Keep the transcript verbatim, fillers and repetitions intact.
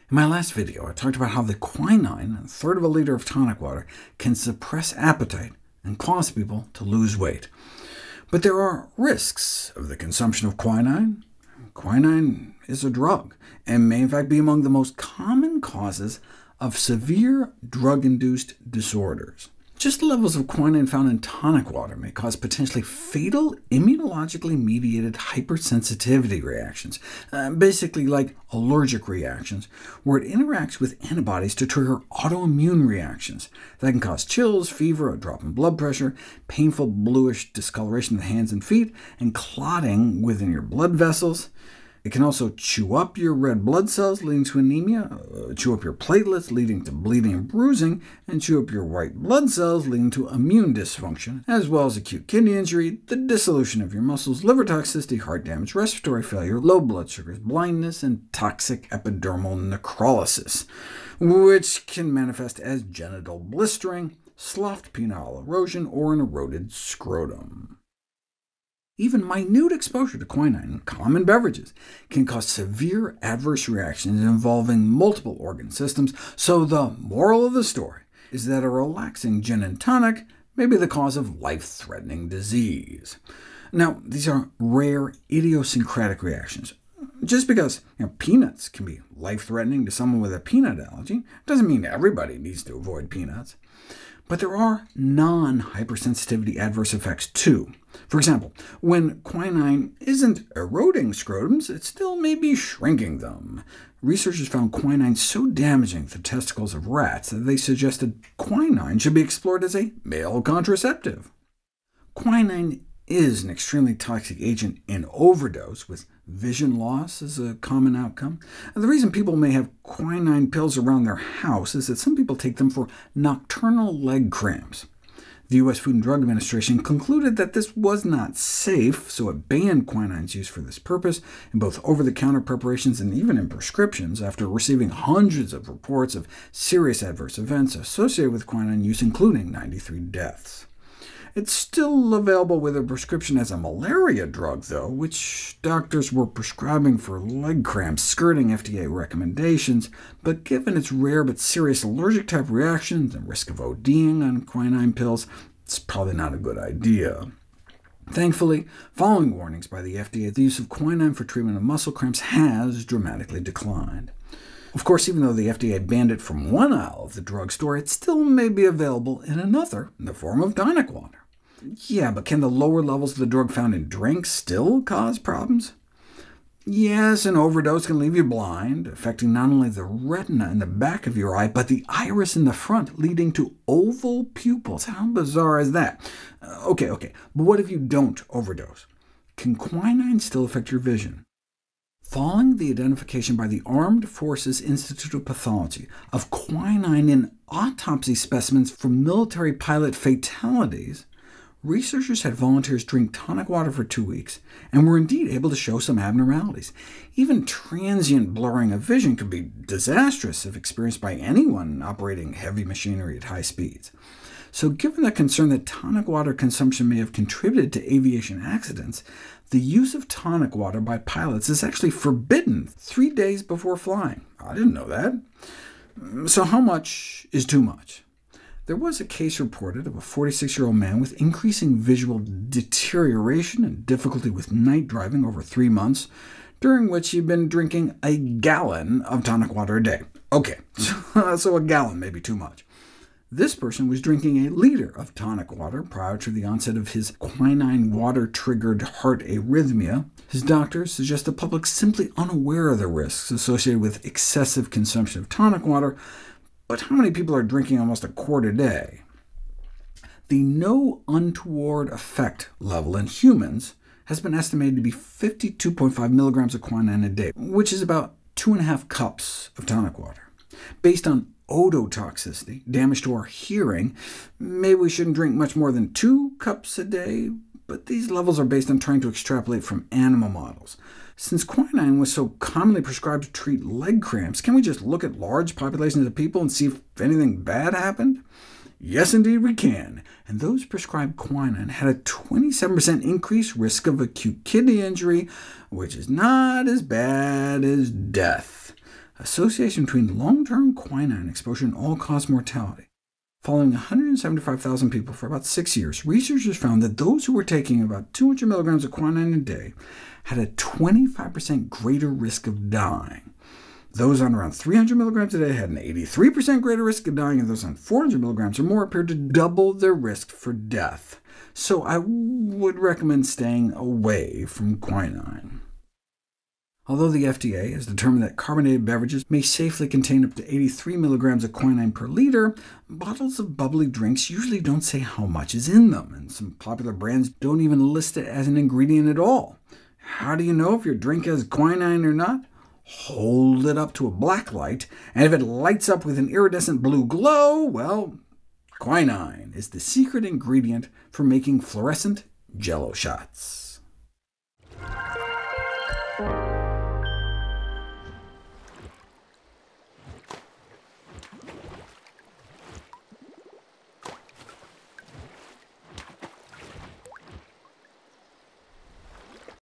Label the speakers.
Speaker 1: In my last video, I talked about how the quinine, a third of a liter of tonic water, can suppress appetite and cause people to lose weight. But there are risks of the consumption of quinine. Quinine is a drug, and may in fact be among the most common causes of severe drug-induced disorders. Just the levels of quinine found in tonic water may cause potentially fatal immunologically mediated hypersensitivity reactions, uh, basically like allergic reactions, where it interacts with antibodies to trigger autoimmune reactions that can cause chills, fever, a drop in blood pressure, painful bluish discoloration of the hands and feet, and clotting within your blood vessels. It can also chew up your red blood cells, leading to anemia, uh, chew up your platelets, leading to bleeding and bruising, and chew up your white blood cells, leading to immune dysfunction, as well as acute kidney injury, the dissolution of your muscles, liver toxicity, heart damage, respiratory failure, low blood sugars, blindness, and toxic epidermal necrolysis, which can manifest as genital blistering, sloughed penile erosion, or an eroded scrotum. Even minute exposure to quinine in common beverages can cause severe adverse reactions involving multiple organ systems, so the moral of the story is that a relaxing gin and tonic may be the cause of life-threatening disease. Now, these are rare idiosyncratic reactions. Just because you know, peanuts can be life-threatening to someone with a peanut allergy doesn't mean everybody needs to avoid peanuts. But there are non-hypersensitivity adverse effects too. For example, when quinine isn't eroding scrotums, it still may be shrinking them. Researchers found quinine so damaging to the testicles of rats that they suggested quinine should be explored as a male contraceptive. Quinine is an extremely toxic agent in overdose, with vision loss as a common outcome. And the reason people may have quinine pills around their house is that some people take them for nocturnal leg cramps. The U S Food and Drug Administration concluded that this was not safe, so it banned quinine's use for this purpose in both over-the-counter preparations and even in prescriptions, after receiving hundreds of reports of serious adverse events associated with quinine use, including ninety-three deaths. It's still available with a prescription as a malaria drug, though, which doctors were prescribing for leg cramps, skirting F D A recommendations, but given its rare but serious allergic-type reactions and risk of ODing on quinine pills, it's probably not a good idea. Thankfully, following warnings by the F D A, the use of quinine for treatment of muscle cramps has dramatically declined. Of course, even though the F D A banned it from one aisle of the drugstore, it still may be available in another, in the form of tonic water. Yeah, but can the lower levels of the drug found in drinks still cause problems? Yes, an overdose can leave you blind, affecting not only the retina in the back of your eye, but the iris in the front, leading to oval pupils. How bizarre is that? Uh, OK, OK, but what if you don't overdose? Can quinine still affect your vision? Following the identification by the Armed Forces Institute of Pathology of quinine in autopsy specimens from military pilot fatalities, researchers had volunteers drink tonic water for two weeks, and were indeed able to show some abnormalities. Even transient blurring of vision could be disastrous if experienced by anyone operating heavy machinery at high speeds. So given the concern that tonic water consumption may have contributed to aviation accidents, the use of tonic water by pilots is actually forbidden three days before flying. I didn't know that. So how much is too much? There was a case reported of a forty-six-year-old man with increasing visual deterioration and difficulty with night driving over three months, during which he'd been drinking a gallon of tonic water a day. OK, so a gallon may be too much. This person was drinking a liter of tonic water prior to the onset of his quinine water-triggered heart arrhythmia. His doctors suggest the public simply unaware of the risks associated with excessive consumption of tonic water, but how many people are drinking almost a quart a day? The no untoward effect level in humans has been estimated to be fifty-two point five milligrams of quinine a day, which is about two and a half cups of tonic water. Based on ototoxicity, damage to our hearing, maybe we shouldn't drink much more than two cups a day, but these levels are based on trying to extrapolate from animal models. Since quinine was so commonly prescribed to treat leg cramps, can we just look at large populations of people and see if anything bad happened? Yes, indeed we can, and those prescribed quinine had a twenty-seven percent increased risk of acute kidney injury, which is not as bad as death. association between long-term quinine exposure and all-cause mortality. Following one hundred seventy-five thousand people for about six years, researchers found that those who were taking about two hundred milligrams of quinine a day had a twenty-five percent greater risk of dying. Those on around three hundred milligrams a day had an eighty-three percent greater risk of dying, and those on four hundred milligrams or more appeared to double their risk for death. So I would recommend staying away from quinine. Although the F D A has determined that carbonated beverages may safely contain up to eighty-three milligrams of quinine per liter, bottles of bubbly drinks usually don't say how much is in them, and some popular brands don't even list it as an ingredient at all. How do you know if your drink has quinine or not? Hold it up to a black light, and if it lights up with an iridescent blue glow, well, quinine is the secret ingredient for making fluorescent Jell-O shots.